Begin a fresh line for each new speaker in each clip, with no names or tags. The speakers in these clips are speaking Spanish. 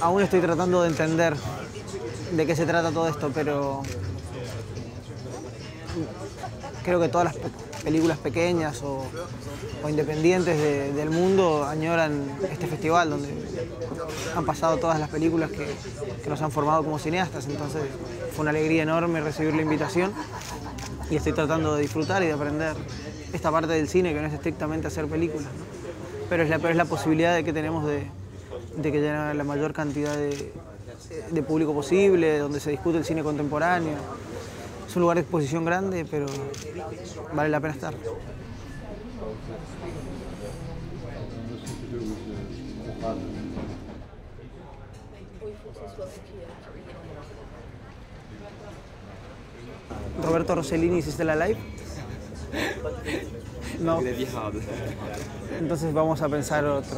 Aún estoy tratando de entender de qué se trata todo esto, pero creo que todas las películas pequeñas o independientes del mundo añoran este festival donde han pasado todas las películas que nos han formado como cineastas. Entonces fue una alegría enorme recibir la invitación y estoy tratando de disfrutar y de aprender esta parte del cine que no es estrictamente hacer películas, ¿no? Pero es la posibilidad que tenemos de que llegue la mayor cantidad de público posible, donde se discute el cine contemporáneo. Es un lugar de exposición grande, pero vale la pena estar. Roberto Rossellini, ¿is still alive? No. Entonces vamos a pensar otro.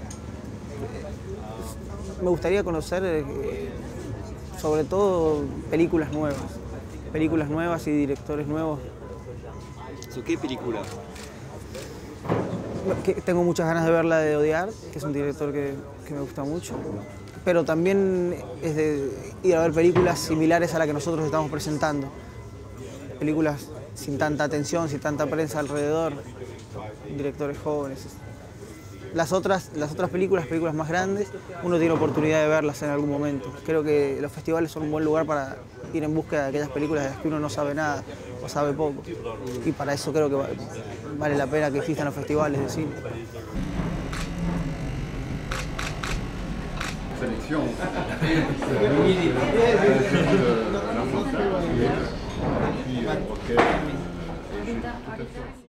Me gustaría conocer sobre todo películas nuevas y directores nuevos.
¿Qué película?
Tengo muchas ganas de ver la de Odiar, que es un director que me gusta mucho, pero también es de ir a ver películas similares a la que nosotros estamos presentando. Películas sin tanta atención, sin tanta prensa alrededor, directores jóvenes. Las otras películas más grandes, uno tiene oportunidad de verlas en algún momento. Creo que los festivales son un buen lugar para ir en búsqueda de aquellas películas de las que uno no sabe nada o sabe poco. Y para eso creo que vale la pena que existan los festivales de cine.
Sélection.